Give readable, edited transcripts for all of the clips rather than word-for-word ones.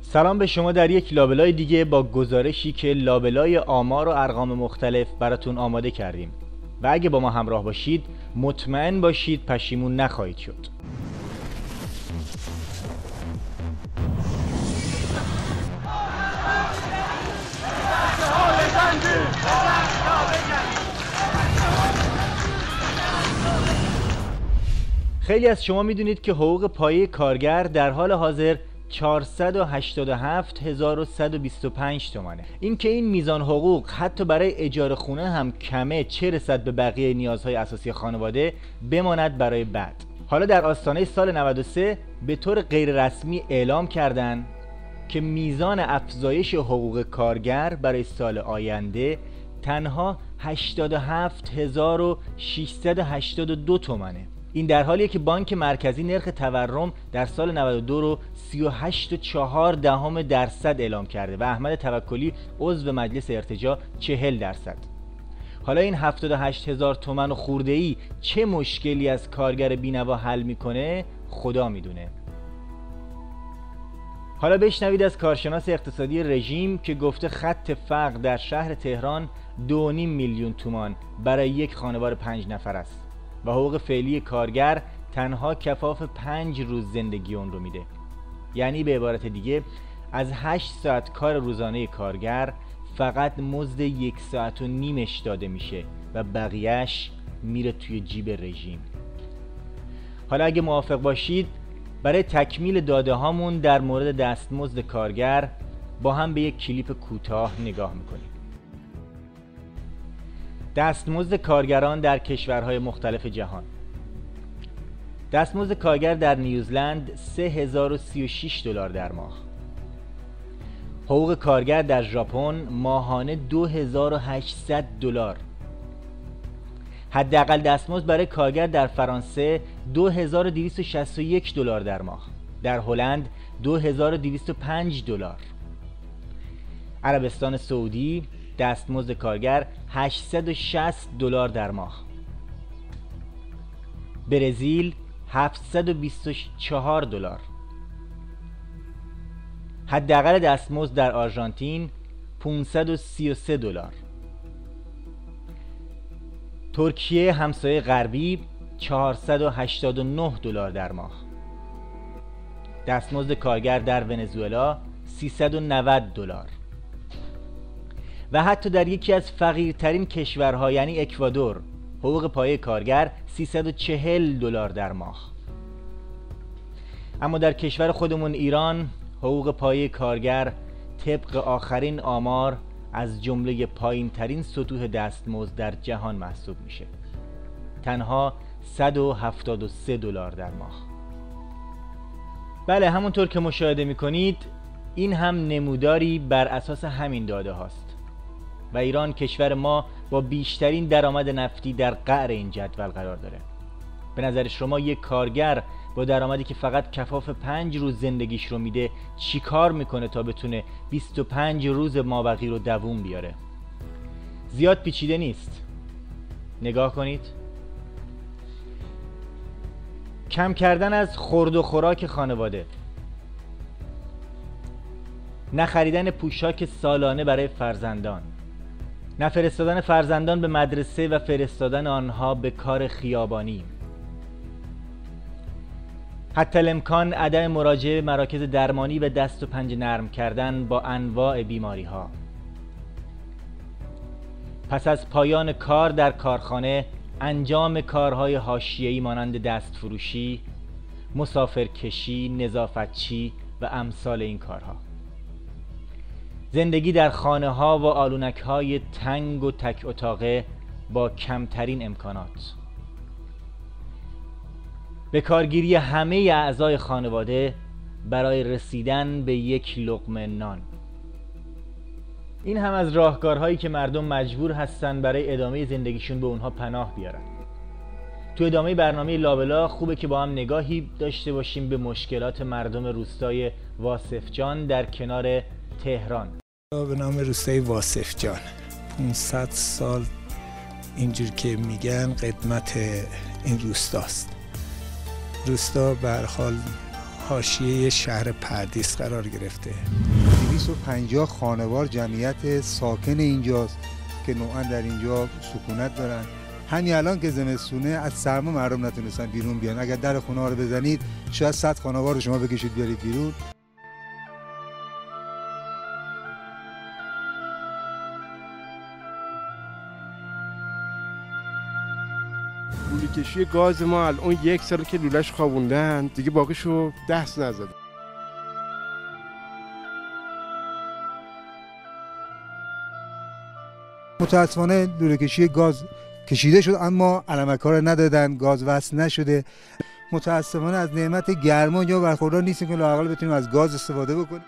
سلام به شما در یک لابلای دیگه با گزارشی که لابلای آمار و ارقام مختلف براتون آماده کردیم و اگه با ما همراه باشید مطمئن باشید پشیمون نخواهید شد. خیلی از شما میدونید که حقوق پایه کارگر در حال حاضر 487125 تومانه. این که این میزان حقوق حتی برای اجاره خونه هم کمه، چه رسد به بقیه نیازهای اساسی خانواده، بماند برای بعد. حالا در آستانه سال 93 به طور غیر رسمی اعلام کردن که میزان افزایش حقوق کارگر برای سال آینده تنها 87682 تومانه. این در حالیه که بانک مرکزی نرخ تورم در سال 92 رو 38.4% اعلام کرده و احمد توکلی عضو مجلس ارتجاع 40%. حالا این 78000 تومان و خورده‌ای چه مشکلی از کارگر بینوا حل میکنه خدا میدونه. حالا بشنوید از کارشناس اقتصادی رژیم که گفته خط فقر در شهر تهران 2.5 میلیون تومان برای یک خانوار 5 نفر است و حقوق فعلی کارگر تنها کفاف 5 روز زندگی اون رو میده. یعنی به عبارت دیگه از 8 ساعت کار روزانه کارگر فقط مزد 1.5 ساعتش داده میشه و بقیهش میره توی جیب رژیم. حالا اگه موافق باشید برای تکمیل داده هامون در مورد دستمزد کارگر با هم به یک کلیپ کوتاه نگاه میکنیم. دستمزد کارگران در کشورهای مختلف جهان. دستمزد کارگر در نیوزلند 3036 دلار در ماه. حقوق کارگر در ژاپن ماهانه 2800 دلار. حداقل دستمزد برای کارگر در فرانسه 2261 دلار در ماه. در هلند 2205 دلار. عربستان سعودی دستمزد کارگر 860 دلار در ماه. برزیل 724 دلار. حداقل دستمزد در آرژانتین 533 دلار. ترکیه همسایه غربی 489 دلار در ماه. دستمزد کارگر در ونزوئلا 390 دلار. و حتی در یکی از فقیرترین کشورها یعنی اکوادور حقوق پایه کارگر 340 دلار در ماه. اما در کشور خودمون ایران حقوق پایه کارگر طبق آخرین آمار از جمله پایین ترین سطوح دستمزد در جهان محسوب میشه. تنها 173 دلار در ماه. بله، همونطور که مشاهده میکنید این هم نموداری بر اساس همین داده هاست و ایران کشور ما با بیشترین درآمد نفتی در قعر این جدول قرار داره. به نظر شما یک کارگر با درآمدی که فقط کفاف 5 روز زندگیش رو میده چی کار میکنه تا بتونه 25 روز مابقی رو دووم بیاره؟ زیاد پیچیده نیست. نگاه کنید. کم کردن از خورد و خوراک خانواده، نخریدن پوشاک سالانه برای فرزندان، نفرستادن فرزندان به مدرسه و فرستادن آنها به کار خیابانی، حتی الامکان عدم مراجعه به مراکز درمانی و دست و پنجه نرم کردن با انواع بیماری ها. پس از پایان کار در کارخانه انجام کارهای حاشیه‌ای مانند دست فروشی، مسافرکشی، نظافتچی و امثال این کارها. زندگی در خانه ها و آلونک های تنگ و تک اتاقه با کمترین امکانات. به کارگیری همه اعضای خانواده برای رسیدن به یک لقمه نان. این هم از راهکارهایی که مردم مجبور هستن برای ادامه زندگیشون به اونها پناه بیارن. تو ادامه برنامه لابلا خوبه که با هم نگاهی داشته باشیم به مشکلات مردم روستای واصفجان در کنار تهران. به نام روستای واصفجان 500 سال اینجور که میگن قدمت این روستاست. روستا به هر حال حاشیه شهر پردیس قرار گرفته. 250 خانوار جمعیت ساکن اینجاست که نوعا در اینجا سکونت دارن. همین الان که زمستونه از سرما مردم نتونستن بیرون بیان. اگر در خونه ها رو بزنید شاید 100 خانوار رو شما بکشید بیارید بیرون. لوله کشی گاز ما الان 1 سال که لوله‌اش خوابوندن دیگه باقیشو دست نزدن. متاسفانه لوله کشی گاز کشیده شد اما علمک‌ها ندادن، گاز وصل نشده. متاسفانه از نعمت گرما اینجا برخوردار نیستیم که لااقل بتونیم از گاز استفاده بکنیم.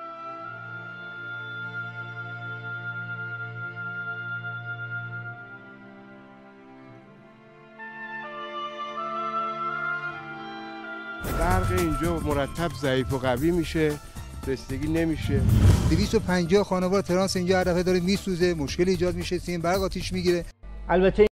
برق اینجا مرتب ضعیف و قوی میشه، رسیدگی نمیشه. 250 خانوار ترانس اینجا هر دفعه داره میسوزه، مشکل ایجاد میشه، سیم برق آتیش میگیره. البته